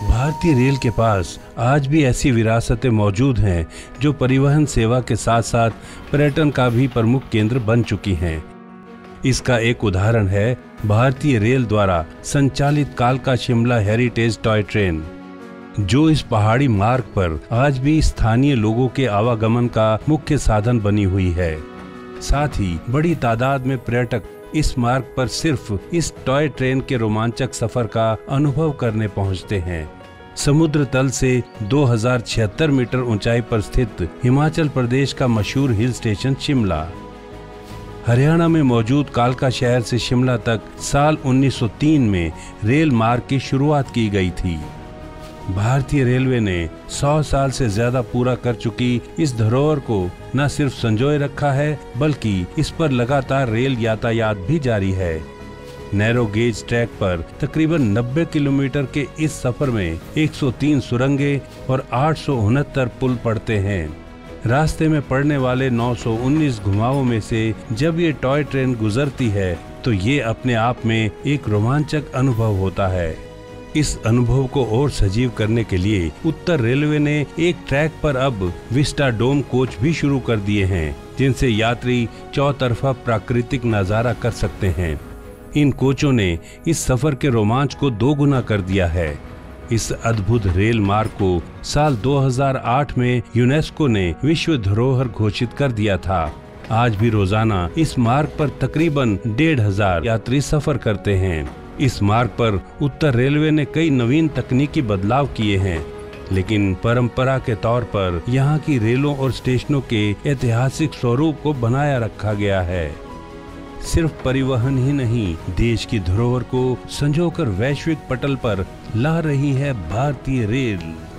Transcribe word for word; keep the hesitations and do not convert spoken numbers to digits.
भारतीय रेल के पास आज भी ऐसी विरासतें मौजूद हैं जो परिवहन सेवा के साथ साथ पर्यटन का भी प्रमुख केंद्र बन चुकी हैं। इसका एक उदाहरण है भारतीय रेल द्वारा संचालित कालका शिमला हेरिटेज टॉय ट्रेन, जो इस पहाड़ी मार्ग पर आज भी स्थानीय लोगों के आवागमन का मुख्य साधन बनी हुई है। साथ ही बड़ी तादाद में पर्यटक इस मार्ग पर सिर्फ इस टॉय ट्रेन के रोमांचक सफर का अनुभव करने पहुंचते हैं। समुद्र तल से दो हज़ार छिहत्तर मीटर ऊंचाई पर स्थित हिमाचल प्रदेश का मशहूर हिल स्टेशन शिमला, हरियाणा में मौजूद कालका शहर से शिमला तक साल उन्नीस सौ तीन में रेल मार्ग की शुरुआत की गई थी। भारतीय रेलवे ने सौ साल से ज्यादा पूरा कर चुकी इस धरोहर को न सिर्फ संजोए रखा है, बल्कि इस पर लगातार रेल यातायात भी जारी है। नैरो गेज ट्रैक पर तकरीबन नब्बे किलोमीटर के इस सफर में एक सौ तीन सुरंगें और आठ सौ उनहत्तर पुल पड़ते हैं। रास्ते में पड़ने वाले नौ सौ उन्नीस घुमावों में से जब ये टॉय ट्रेन गुजरती है तो ये अपने आप में एक रोमांचक अनुभव होता है। इस अनुभव को और सजीव करने के लिए उत्तर रेलवे ने एक ट्रैक पर अब विस्टाडोम कोच भी शुरू कर दिए हैं, जिनसे यात्री चौतरफा प्राकृतिक नजारा कर सकते हैं। इन कोचों ने इस सफर के रोमांच को दोगुना कर दिया है। इस अद्भुत रेल मार्ग को साल दो हज़ार आठ में यूनेस्को ने विश्व धरोहर घोषित कर दिया था। आज भी रोजाना इस मार्ग पर तकरीबन डेढ़ हजार यात्री सफर करते हैं। इस मार्ग पर उत्तर रेलवे ने कई नवीन तकनीकी बदलाव किए हैं, लेकिन परंपरा के तौर पर यहाँ की रेलों और स्टेशनों के ऐतिहासिक स्वरूप को बनाया रखा गया है। सिर्फ परिवहन ही नहीं, देश की धरोहर को संजोकर वैश्विक पटल पर ला रही है भारतीय रेल।